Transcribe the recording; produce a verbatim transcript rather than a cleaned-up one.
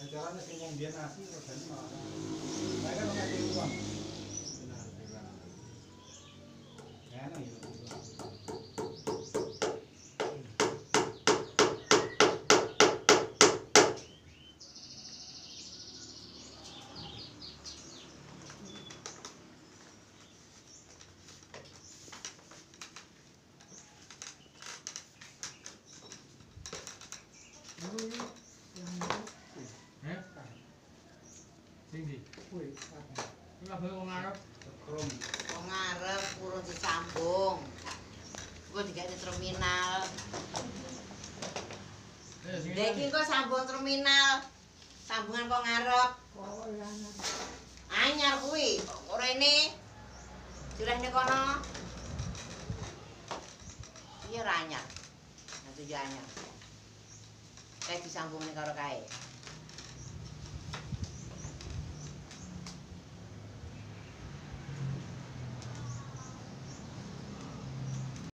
Caranya sih wong biyen asli regane malah. Saya kan ngasih uang. Benar, benar. Enak ya. Wong ngarep urung disambung. Engko digawe terminal. Lah iki kok sambung terminal. Sambungan kok ngarep. Oh, iya. Anyar kuwi, kok rene. Direne kono. Iya ra anyar. Nanti yo anyar. Kayak disambungin karo kae.